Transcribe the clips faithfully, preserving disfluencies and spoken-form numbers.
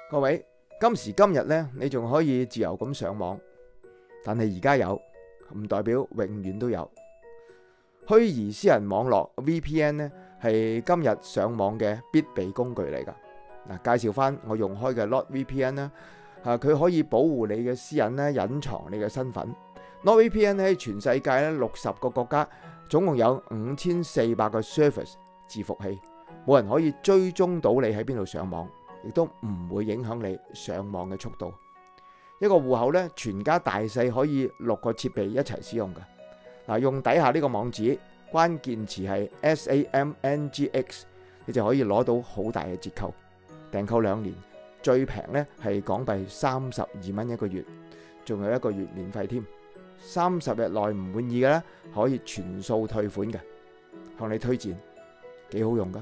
各位，今時今日咧，你仲可以自由咁上網，但係而家有唔代表永遠都有。虛擬私人網絡 V P N 咧係今日上網嘅必備工具嚟㗎。嗱，介紹翻我用開嘅 NordVPN 啦，啊，佢可以保護你嘅私隱咧，隱藏你嘅身份。NordVPN 喺全世界咧六十個國家，總共有五千四百個 service 伺服器，冇人可以追蹤到你喺邊度上網，亦都唔會影響你上網嘅速度。一個戶口咧，全家大細可以六個設備一齊使用嘅。嗱，用底下呢個網址，關鍵詞係 S A M N G X， 你就可以攞到好大嘅折扣。訂購兩年，最平咧係港幣三十二蚊一個月，仲有一個月免費添。三十日內唔滿意嘅咧，可以全數退款嘅。向你推薦，幾好用噶。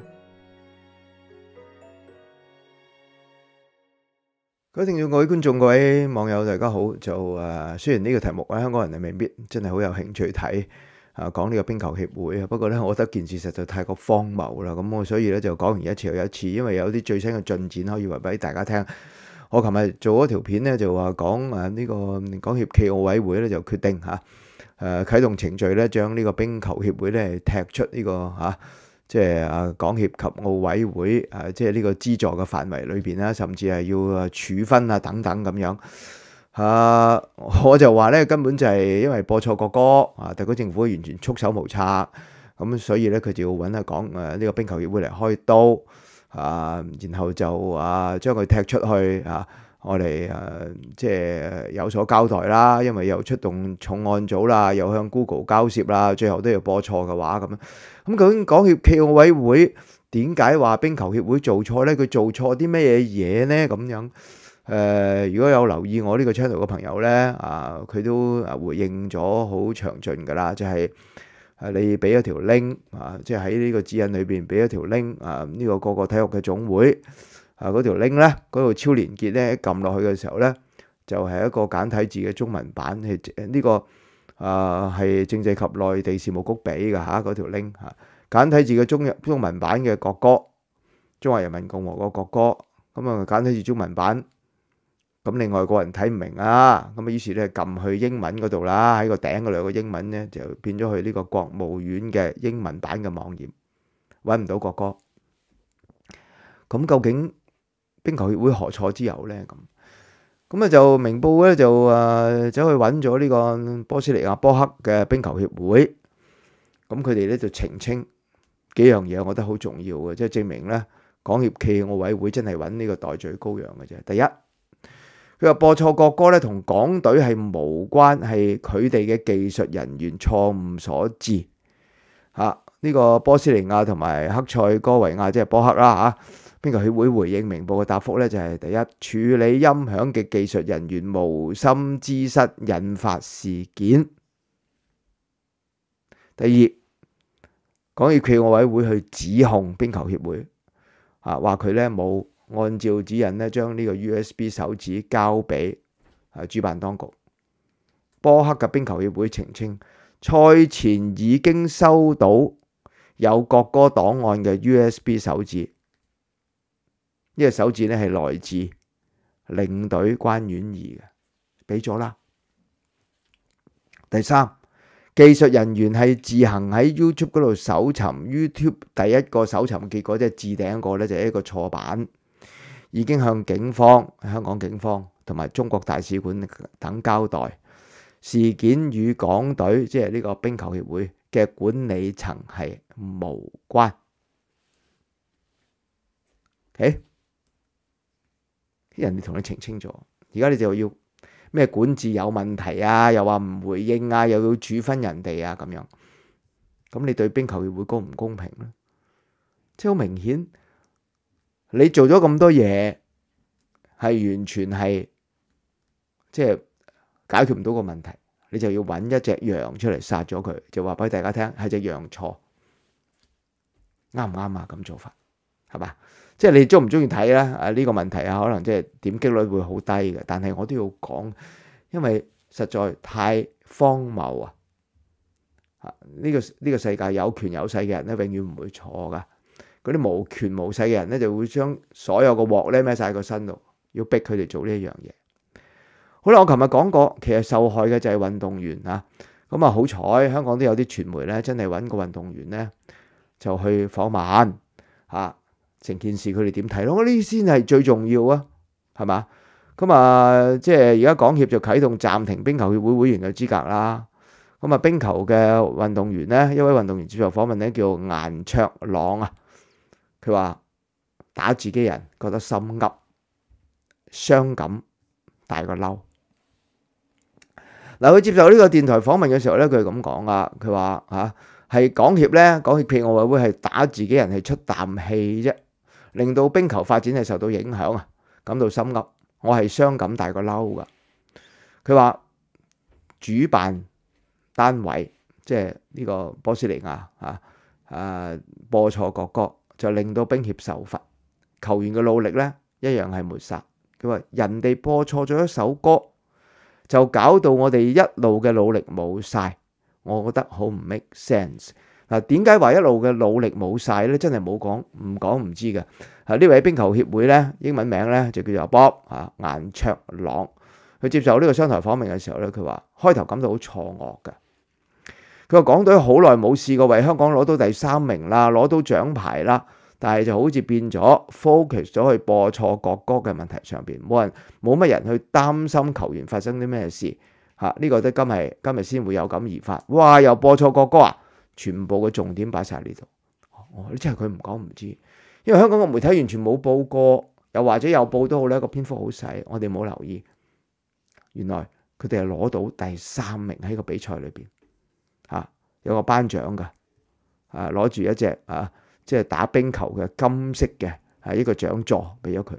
各位聽眾、各位觀眾、各位網友，大家好。就誒、呃，雖然呢個題目咧，香港人係未必真係好有興趣睇啊，講呢個冰球協會啊。不過咧，我覺得件事實在太過荒謬啦。咁我所以咧就講完一次又一次，因為有啲最新嘅進展可以話俾大家聽。我琴日做咗條片咧，就話講誒呢個港協暨奧委會咧就決定嚇誒啟動程序咧，將呢個冰球協會咧踢出呢、這個嚇。啊即係啊，港協及奧委會啊，即係呢個資助嘅範圍裏邊啦，甚至係要啊處分啊等等咁樣啊，我就話咧根本就係因為播錯國歌啊，特區政府完全束手無策，咁所以咧佢就要揾啊講誒呢個冰球協會嚟開刀啊，然後就啊將佢踢出去啊，我哋誒即係有所交代啦，因為又出動重案組啦，又向 Google 交涉啦，最後都要播錯嘅話咁樣。咁究竟港協暨奧委會點解話冰球協會做錯呢？佢做錯啲咩嘢呢？咁樣誒、呃，如果有留意我呢個 channel 嘅朋友呢，啊，佢都回應咗好詳盡㗎啦，就係、是、你俾一條 link 啊，即係喺呢個指引裏邊俾一條 link 啊，呢、這個個個體育嘅總會啊嗰條 link 呢，嗰度超連結呢，撳落去嘅時候呢，就係、是、一個簡體字嘅中文版，係呢、這個。啊，係政制及內地事務局俾嘅嚇嗰條 link 嚇，簡體字嘅中中文版嘅國歌，中華人民共和國國歌，咁啊簡體字中文版，咁另外個人睇唔明啊，咁啊於是咧撳去英文嗰度啦，喺個頂嗰度有個英文咧就變咗去呢個國務院嘅英文版嘅網頁，揾唔到國歌，咁究竟冰球協會何錯之有咧？咁？咁啊就明報咧就誒走去揾咗呢個波斯尼亞波克嘅冰球協會，咁佢哋咧就澄清幾樣嘢，我覺得好重要嘅，即係證明咧港協暨奧委會真係揾呢個代罪羔羊嘅啫。第一，佢話播錯國歌咧同港隊係無關，係佢哋嘅技術人員錯誤所致。嚇，呢個波斯尼亞同埋克塞哥維亞即係波克啦嚇。冰球協會回應明報嘅答覆咧，就係第一，處理音響嘅技術人員無心之失引發事件。第二，港協暨奧委會去指控冰球協會啊，話佢咧冇按照指引咧將呢個 U S B 手指交俾啊主辦當局。波克嘅冰球協會澄清，賽前已經收到有國歌檔案嘅 U S B 手指。呢個手指咧係來自領隊關婉儀嘅，俾咗啦。第三，技術人員係自行喺 YouTube 嗰度搜尋 YouTube 第一個搜尋結果，即係置頂一個咧就係一個錯版，已經向警方、香港警方同埋中國大使館等交代，事件與港隊即係呢個冰球協會嘅管理層係無關。OK？人哋同你澄清咗，而家你就要咩管治有問題啊，又話唔回應啊，又要處分人哋啊咁樣，咁你對冰球協會公唔公平咧？即係好明顯，你做咗咁多嘢，係完全係即係解決唔到個問題，你就要揾一隻羊出嚟殺咗佢，就話俾大家聽係隻羊錯，啱唔啱啊？咁做法係嘛？即係你中唔中意睇咧？啊呢個問題啊，可能即係點擊率會好低嘅，但係我都要講，因為實在太荒謬啊！啊呢個呢個世界有權有勢嘅人咧，永遠唔會錯噶。嗰啲無權無勢嘅人咧，就會將所有個鑊咧孭晒個身度， 要逼佢哋做呢一樣嘢。好啦，我琴日講過，其實受害嘅就係運動員啊。咁啊，好彩香港都有啲傳媒咧，真係揾個運動員咧就去訪問嚇，成件事佢哋點睇咯？呢啲先係最重要啊，係嘛？咁啊，即係而家港協就啟動暫停冰球協會會員嘅資格啦。咁啊，冰球嘅運動員咧，一位運動員接受訪問咧，叫顏卓朗啊，佢話打自己人覺得心噏，傷感大過嬲。嗱，佢接受呢個電台訪問嘅時候咧，佢係咁講啊，佢話嚇係港協咧，港協暨奧委會係打自己人係出啖氣啫，令到冰球發展係受到影響啊，感到心噏。我係傷感大過嬲噶。佢話主辦單位即係呢個波斯尼亞啊啊播錯國歌，就令到冰協受罰，球員嘅努力咧一樣係抹殺。佢話人哋播錯咗一首歌，就搞到我哋一路嘅努力冇晒，我覺得好唔 make sense。嗱，點解話一路嘅努力冇晒咧？真係冇講，唔講唔知嘅。啊，呢位冰球協會咧，英文名咧就叫做 Bob 啊顏卓朗。佢接受呢個商台訪問嘅時候咧，佢話開頭感到好錯愕嘅。佢話港隊好耐冇試過為香港攞到第三名啦，攞到獎牌啦，但係就好似變咗 focus 咗去播錯國歌嘅問題上邊，冇人冇乜人去擔心球員發生啲咩事嚇。呢個都今日今日先會有感而發。哇！又播錯國歌啊！全部嘅重點擺晒呢度。哦，呢真係佢唔講唔知，因為香港嘅媒體完全冇報過，又或者有報都好咧，個篇幅好細，我哋冇留意。原來佢哋係攞到第三名喺個比賽裏邊嚇，有個頒獎㗎，啊攞住一隻啊即係打冰球嘅金色嘅係一個獎座俾咗佢。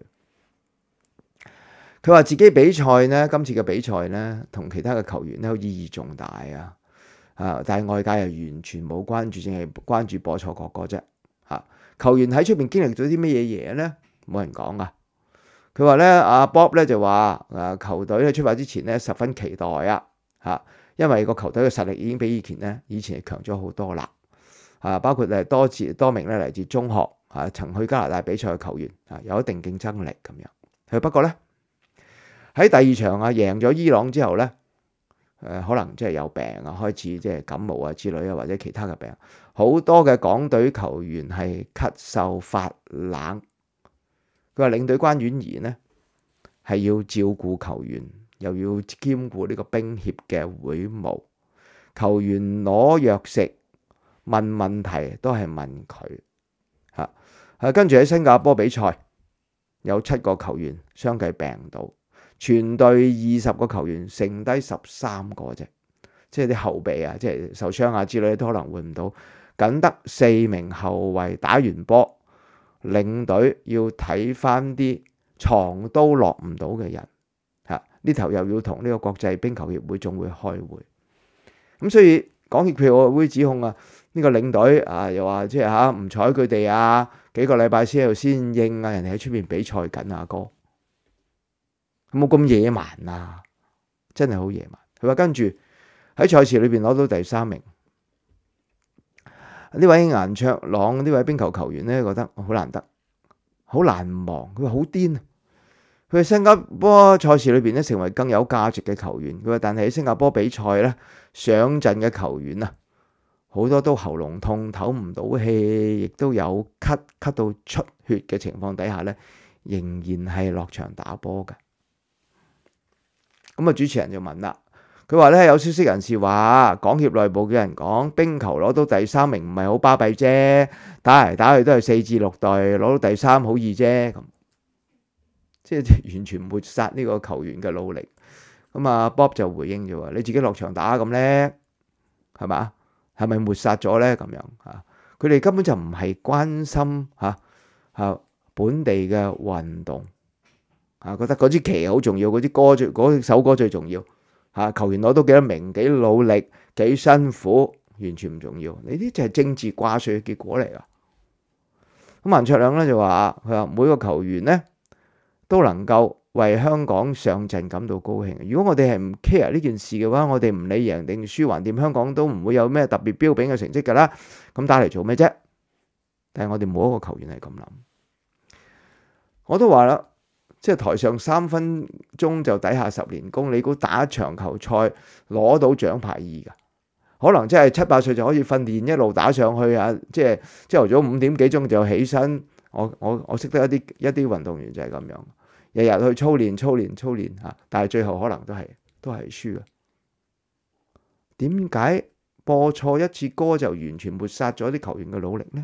佢話自己比賽呢，今次嘅比賽呢，同其他嘅球員咧，意義重大啊！啊！但係外界又完全冇關注，淨係關注播錯國歌啫。嚇，球員喺出邊經歷咗啲乜嘢嘢咧？冇人講噶。佢話咧，阿 Bob 咧就話，誒球隊喺出發之前咧十分期待啊！嚇，因為個球隊嘅實力已經比以前咧以前係強咗好多啦。啊，包括誒多次多名咧嚟自中學啊，曾去加拿大比賽嘅球員啊，有一定競爭力咁樣。佢不過咧喺第二場啊贏咗伊朗之後咧。誒可能即係有病啊，開始即係感冒啊之類啊，或者其他嘅病，好多嘅港隊球員係咳嗽發冷。佢話領隊關婉儀呢係要照顧球員，又要兼顧呢個冰協嘅會務，球員攞藥食問問題都係問佢嚇。係跟住喺新加坡比賽，有七個球員相繼病倒。全隊二十個球員剩低十三個啫，即係啲後備啊，即係受傷啊之類都可能換唔到，僅得四名後衞打完波，領隊要睇翻啲床都落唔到嘅人嚇，呢頭又要同呢個國際冰球協會總會開會，咁所以港協暨奧委會指控啊，呢個領隊啊又話即係嚇唔睬佢哋啊，幾個禮拜先喺度先應啊，人哋喺出邊比賽緊啊哥。冇咁野蠻啊！真係好野蠻。佢話跟住喺賽事裏邊攞到第三名。呢位顏卓朗呢位冰球球員咧，覺得好難得，好難忘。佢話好癲。佢喺新加坡賽事裏邊咧，成為更有價值嘅球員。佢話但係喺新加坡比賽咧，上陣嘅球員啊，好多都喉嚨痛，唞唔到氣，亦都有咳咳到出血嘅情況底下咧，仍然係落場打波㗎。咁啊！主持人就問啦，佢話咧有消息人士話，港協內部嘅人講，冰球攞到第三名唔係好巴閉啫，打嚟打去都係四至六隊，攞到第三好易啫。咁即係完全抹殺呢個球員嘅努力。咁啊 ，Bob 就回應咗話：你自己落場打咁咧，係嘛？係咪抹殺咗咧？咁樣嚇，佢哋根本就唔係關心嚇嚇本地嘅運動。啊！覺得嗰支旗好重要，嗰支歌最嗰首歌最重要嚇。球員攞到幾多名、幾努力、幾辛苦，完全唔重要。呢啲就係政治掛帥嘅結果嚟㗎。咁顏卓亮咧就話：佢話每個球員咧都能夠為香港上陣感到高興。如果我哋係唔 care 呢件事嘅話，我哋唔理贏定輸橫掂，香港都唔會有咩特別標炳嘅成績㗎啦。咁打嚟做咩啫？但係我哋冇一個球員係咁諗。我都話啦。 即係台上三分鐘就底下十年功，你估打一場球賽攞到獎牌易㗎？可能真係七八歲就可以訓練，一路打上去啊！即係朝頭早五點幾鐘就起身。我我我識得一啲一啲運動員就係咁樣，日日去操練操練操練嚇，但係最後可能都係都係輸嘅。點解播錯一次歌就完全抹殺咗啲球員嘅努力呢？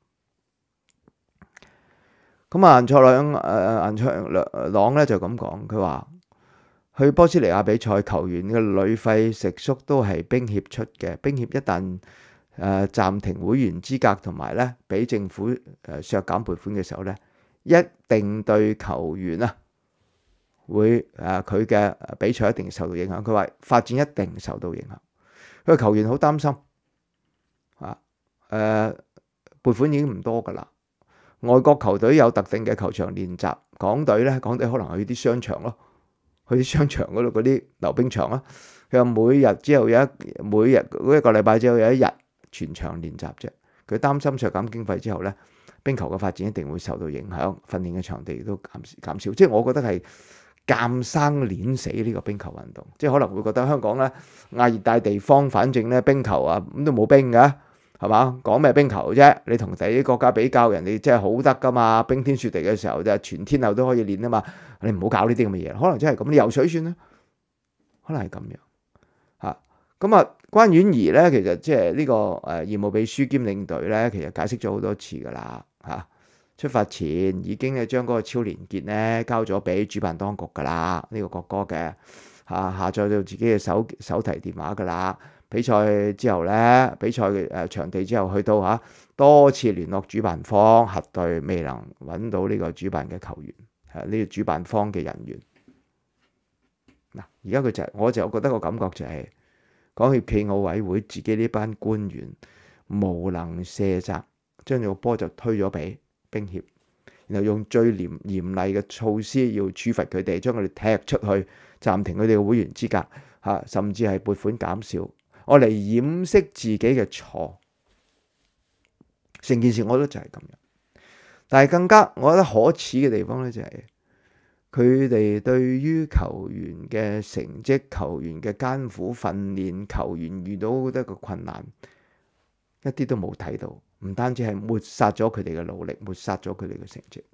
咁啊，銀卓朗誒銀卓朗咧就咁講，佢話去波斯尼亞比賽，球員嘅旅費食宿都係冰協出嘅。冰協一旦誒暫停會員資格同埋咧俾政府誒削減撥款嘅時候咧，一定對球員啊會誒佢嘅比賽一定受到影響。佢話發展一定受到影響。佢話球員好擔心啊，誒撥款已經唔多噶啦。外國球隊有特定嘅球場練習，港隊咧港隊可能去啲商場咯，去啲商場嗰度嗰啲溜冰場咯。佢話每日之後有一每日嗰一個禮拜之後有一日全場練習啫。佢擔心削減經費之後咧，冰球嘅發展一定會受到影響，訓練嘅場地亦都減減少。即係我覺得係監生碾死呢個冰球運動。即係可能會覺得香港咧亞熱帶地方，反正咧冰球啊咁都冇冰㗎。係嘛？講咩冰球啫？你同第啲國家比較，人哋真係好得噶嘛！冰天雪地嘅時候就全天候都可以練啊嘛！你唔好搞呢啲咁嘅嘢，可能真係咁。你游水算啦，可能係咁樣嚇。咁啊，關婉儀咧，其實即係呢個誒義務秘書兼領隊咧，其實解釋咗好多次噶啦嚇。出發前已經係將嗰個超連結咧交咗俾主辦當局噶啦，呢個國歌嘅嚇下載到自己嘅手手提電話噶啦。比賽之後咧，比賽嘅誒場地之後去到嚇多次聯絡主辦方核對，未能揾到呢個主辦嘅球員，係呢個主辦方嘅人員。嗱，而家佢就係，我就覺得個感覺就係港協暨奧委會自己呢班官員無能卸責，將個波就推咗俾冰協，然後用最嚴嚴厲嘅措施要處罰佢哋，將佢哋踢出去，暫停佢哋嘅會員資格嚇，甚至係撥款減少。我嚟掩飾自己嘅錯，成件事我覺得就係咁樣。但係更加我覺得可恥嘅地方咧，就係佢哋對於球員嘅成績、球員嘅艱苦訓練、球員遇到好多個困難，一啲都冇睇到。唔單止係抹殺咗佢哋嘅努力，抹殺咗佢哋嘅成績。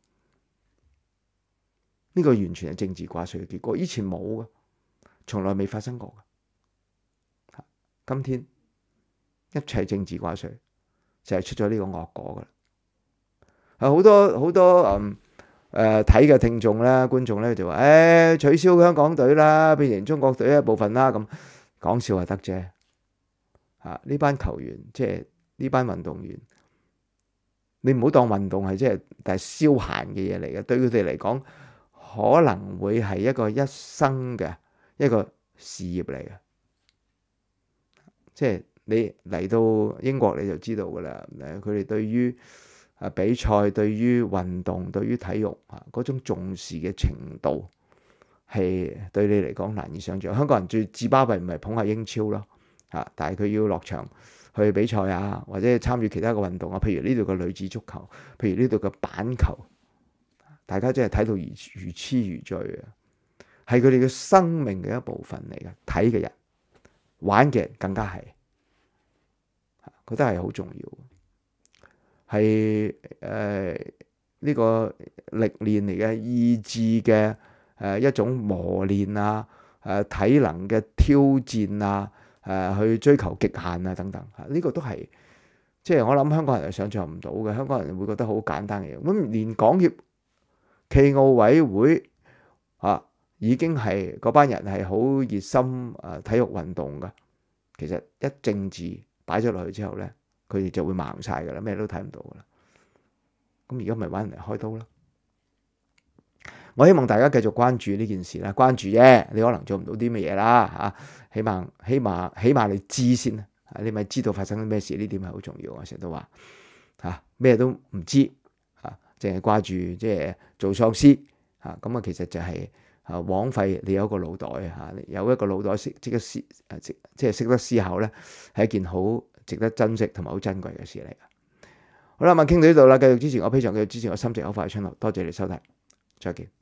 呢個完全係政治掛帥嘅結果，以前冇嘅，從來未發生過嘅。今天一切政治掛帥就係出咗呢個惡果噶啦。係好多好多嗯誒睇嘅聽眾咧、觀眾咧就話：誒、哎、取消香港隊啦，變成中國隊一部分啦。咁講笑係得啫。啊，呢班球員即係呢班運動員，你唔好當運動係即係但係消閒嘅嘢嚟嘅，對佢哋嚟講可能會係一個一生嘅一個事業嚟嘅。即係你嚟到英國你就知道㗎啦，誒佢哋對於啊比賽、對於運動、對於體育啊嗰種重視嘅程度係對你嚟講難以想像。香港人最自巴閉唔係捧下英超咯嚇，但係佢要落場去比賽啊，或者參與其他嘅運動啊，譬如呢度嘅女子足球，譬如呢度嘅板球，大家真係睇到如如痴如醉啊！係佢哋嘅生命嘅一部分嚟嘅，睇嘅人。玩嘅人更加係，覺得係好重要，係誒呢個歷練嚟嘅意志嘅誒一種磨練啊，誒體能嘅挑戰啊，誒去追求極限啊等等，呢個都係即係我諗香港人係想像唔到嘅，香港人會覺得好簡單嘅嘢。咁連港協暨奧委會啊〜已經係嗰班人係好熱心誒體育運動㗎，其實一政治擺咗落去之後咧，佢哋就會盲晒㗎啦，咩都睇唔到㗎啦。咁而家咪揾人嚟開刀咯。我希望大家繼續關注呢件事啦，關注啫，你可能做唔到啲乜嘢啦嚇，起碼起碼起碼你知先，你咪知道發生咗咩事，呢點係好重要。我成日都話嚇咩都唔知嚇，淨係掛住即係做喪屍嚇，咁啊其實就係、是。啊，枉費你有一個腦袋嚇，有一個腦袋識即刻思誒，即即係識得思考咧，係一件好值得珍惜同埋好珍貴嘅事嚟嘅。好啦，咁傾到呢度啦，繼續支持我，非常繼續支持我心直口快嘅 channel，多謝你收睇，再見。